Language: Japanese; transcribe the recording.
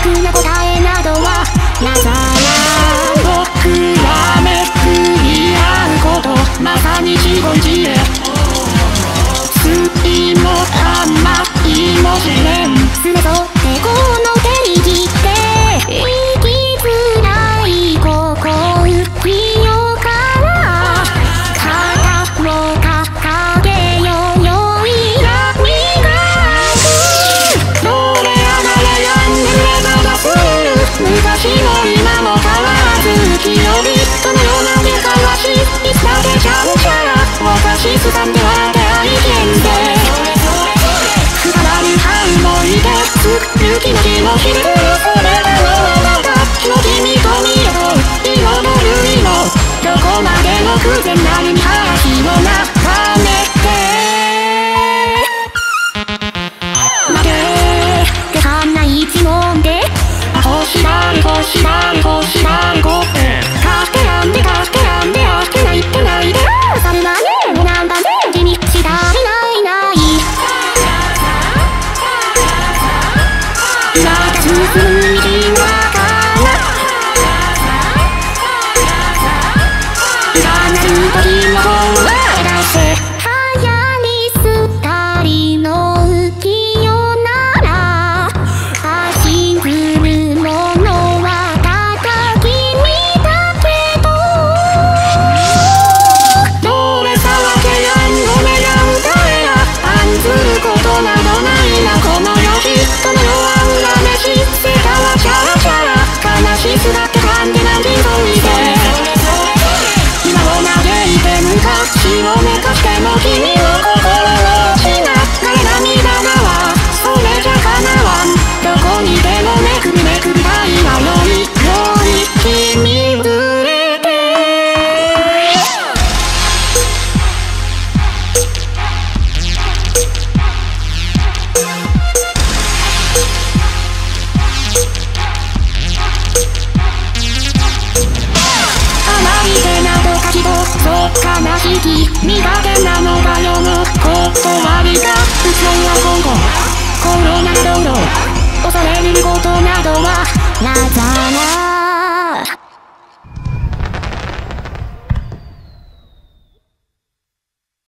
確な答えなどはなざら僕らめくり合うこと、まさに自言自演。酸いも甘いも試練、すべそってこのページで生きづらい心よから肩を掲げようよいやみがくどれあがれやんぬれが出す昔も今も変わらず清りどのような出からしいつまでちゃうちゃら私すさんでは出会い現世くだらぬ思い出雪の日の昼それがのだ気の君と見よう彩る色どこまでも偶然なるに橋を眺めて負けてはない一問で星だる星だる星だるごってかけらんでかけらんであけないってないでさるまねもなんだね君したりないないまた進む道は占う時も声出せ流行り廃りの浮世なら足ぐるものはただ君だけどどれさわけやんごめやんだれや案ずることなどないなこの世人の世は恨めし世界はチャラチャラ悲しすだってかんでなりといて今を嘆いて昔をめかしても君の心を失った涙はそれじゃかなわんどこにでもめくるめくるたいがよい君ぶれて甘い手などかきとそう悲しき苦手なのが世の断りだ嘘は今後コロナ道路恐れることなどはなざ